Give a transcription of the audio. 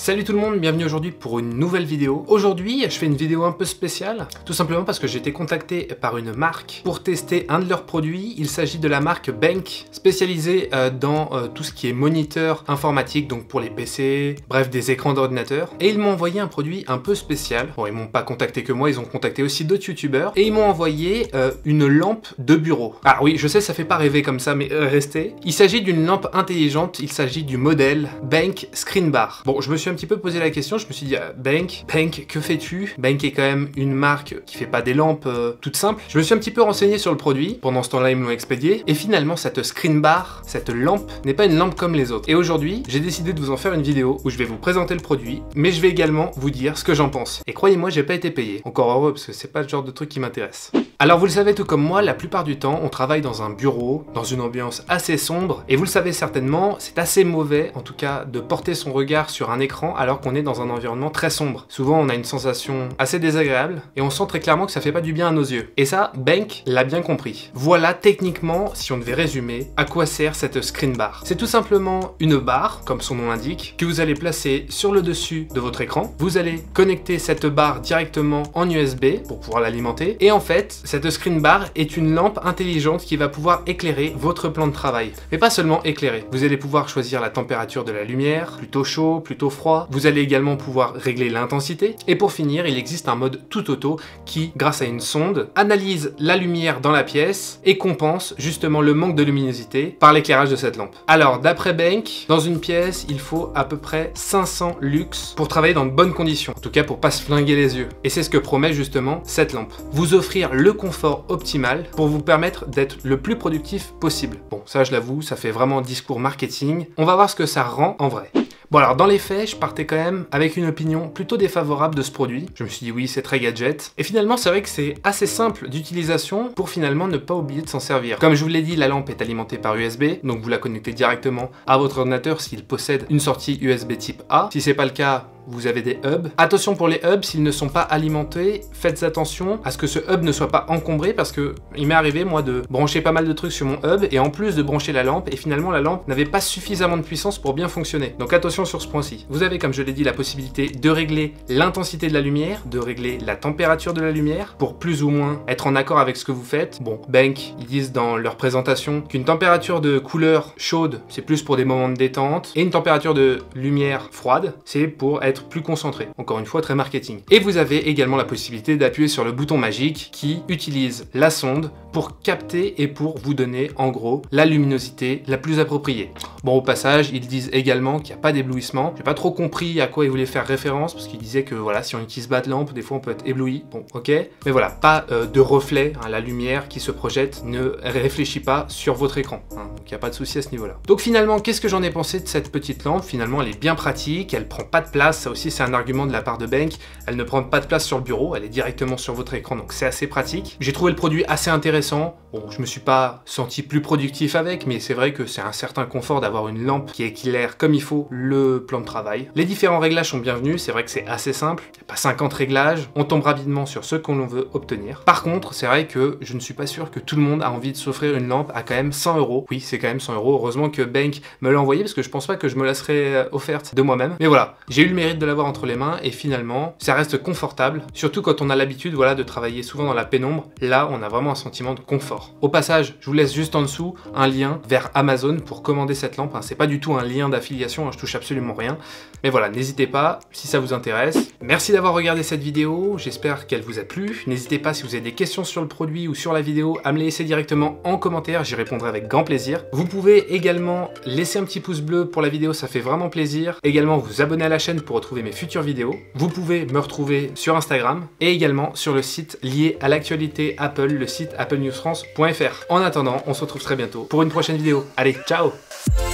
Salut tout le monde, bienvenue aujourd'hui pour une nouvelle vidéo. Aujourd'hui, je fais une vidéo un peu spéciale, tout simplement parce que j'ai été contacté par une marque pour tester un de leurs produits. Il s'agit de la marque Benq, spécialisée dans tout ce qui est moniteur informatique, donc pour les PC, bref, des écrans d'ordinateur. Et ils m'ont envoyé un produit un peu spécial. Bon, ils m'ont pas contacté que moi, ils ont contacté aussi d'autres youtubeurs. Et ils m'ont envoyé une lampe de bureau. Alors oui, je sais, ça fait pas rêver comme ça, mais restez. Il s'agit d'une lampe intelligente, il s'agit du modèle Benq Screen Bar. Bon, je me suis un petit peu posé la question, je me suis dit, Benq, que fais-tu? Benq est quand même une marque qui fait pas des lampes toutes simples. Je me suis un petit peu renseigné sur le produit, pendant ce temps-là ils me l'ont expédié, et finalement cette screen bar, cette lampe, n'est pas une lampe comme les autres. Et aujourd'hui, j'ai décidé de vous en faire une vidéo où je vais vous présenter le produit, mais je vais également vous dire ce que j'en pense. Et croyez-moi, j'ai pas été payé. Encore heureux, parce que c'est pas le genre de truc qui m'intéresse. Alors vous le savez tout comme moi, la plupart du temps, on travaille dans un bureau, dans une ambiance assez sombre, et vous le savez certainement, c'est assez mauvais, en tout cas, de porter son regard sur un écran alors qu'on est dans un environnement très sombre. Souvent, on a une sensation assez désagréable, et on sent très clairement que ça fait pas du bien à nos yeux. Et ça, Benq l'a bien compris. Voilà techniquement, si on devait résumer, à quoi sert cette screen bar. C'est tout simplement une barre, comme son nom l'indique, que vous allez placer sur le dessus de votre écran. Vous allez connecter cette barre directement en USB pour pouvoir l'alimenter, et en fait, cette screen bar est une lampe intelligente qui va pouvoir éclairer votre plan de travail. Mais pas seulement éclairer. Vous allez pouvoir choisir la température de la lumière, plutôt chaud, plutôt froid. Vous allez également pouvoir régler l'intensité. Et pour finir, il existe un mode tout auto qui, grâce à une sonde, analyse la lumière dans la pièce et compense justement le manque de luminosité par l'éclairage de cette lampe. Alors, d'après Benq, dans une pièce, il faut à peu près 500 lux pour travailler dans de bonnes conditions. En tout cas, pour pas se flinguer les yeux. Et c'est ce que promet justement cette lampe. Vous offrir le confort optimal pour vous permettre d'être le plus productif possible. Bon, ça je l'avoue, ça fait vraiment discours marketing. On va voir ce que ça rend en vrai. Bon alors dans les faits, je partais quand même avec une opinion plutôt défavorable de ce produit. Je me suis dit oui, c'est très gadget. Et finalement, c'est vrai que c'est assez simple d'utilisation pour finalement ne pas oublier de s'en servir. Comme je vous l'ai dit, la lampe est alimentée par USB, donc vous la connectez directement à votre ordinateur s'il possède une sortie USB type A. Si c'est pas le cas, vous avez des hubs. Attention pour les hubs, s'ils ne sont pas alimentés, faites attention à ce que ce hub ne soit pas encombré parce que il m'est arrivé moi de brancher pas mal de trucs sur mon hub et en plus de brancher la lampe et finalement la lampe n'avait pas suffisamment de puissance pour bien fonctionner. Donc attention sur ce point-ci. Vous avez, comme je l'ai dit, la possibilité de régler l'intensité de la lumière, de régler la température de la lumière pour plus ou moins être en accord avec ce que vous faites. Bon, Benq, ils disent dans leur présentation qu'une température de couleur chaude, c'est plus pour des moments de détente et une température de lumière froide, c'est pour être plus concentré. Encore une fois, très marketing. Et vous avez également la possibilité d'appuyer sur le bouton magique qui utilise la sonde pour capter et pour vous donner en gros la luminosité la plus appropriée. Bon, au passage, ils disent également qu'il n'y a pas d'éblouissement. J'ai pas trop compris à quoi ils voulaient faire référence parce qu'ils disaient que voilà, si on utilise bas de lampe, des fois on peut être ébloui. Bon, ok. Mais voilà, pas de reflet. Hein, la lumière qui se projette ne réfléchit pas sur votre écran. Hein, donc il n'y a pas de souci à ce niveau-là. Donc finalement, qu'est-ce que j'en ai pensé de cette petite lampe? Finalement, elle est bien pratique, elle prend pas de place. Ça aussi, c'est un argument de la part de Benq. Elle ne prend pas de place sur le bureau, elle est directement sur votre écran, donc c'est assez pratique. J'ai trouvé le produit assez intéressant. Bon, je me suis pas senti plus productif avec, mais c'est vrai que c'est un certain confort d'avoir une lampe qui éclaire comme il faut le plan de travail. Les différents réglages sont bienvenus, c'est vrai que c'est assez simple. Il n'y a pas 50 réglages, on tombe rapidement sur ce qu'on veut obtenir. Par contre, c'est vrai que je ne suis pas sûr que tout le monde a envie de s'offrir une lampe à quand même 100 €. Oui, c'est quand même 100 €. Heureusement que Benq me l'a envoyé parce que je pense pas que je me la serais offerte de moi-même. Mais voilà, j'ai eu le mérite de l'avoir entre les mains et finalement ça reste confortable, surtout quand on a l'habitude voilà, de travailler souvent dans la pénombre. Là on a vraiment un sentiment de confort. Au passage, je vous laisse juste en dessous un lien vers Amazon pour commander cette lampe. Hein, c'est pas du tout un lien d'affiliation, hein, je touche absolument rien, mais voilà, n'hésitez pas si ça vous intéresse. Merci d'avoir regardé cette vidéo, j'espère qu'elle vous a plu. N'hésitez pas, si vous avez des questions sur le produit ou sur la vidéo, à me les laisser directement en commentaire, j'y répondrai avec grand plaisir. Vous pouvez également laisser un petit pouce bleu pour la vidéo, ça fait vraiment plaisir. Également vous abonner à la chaîne pour retrouver mes futures vidéos. Vous pouvez me retrouver sur Instagram et également sur le site lié à l'actualité Apple, le site applenewsfrance.fr. En attendant, on se retrouve très bientôt pour une prochaine vidéo. Allez, ciao!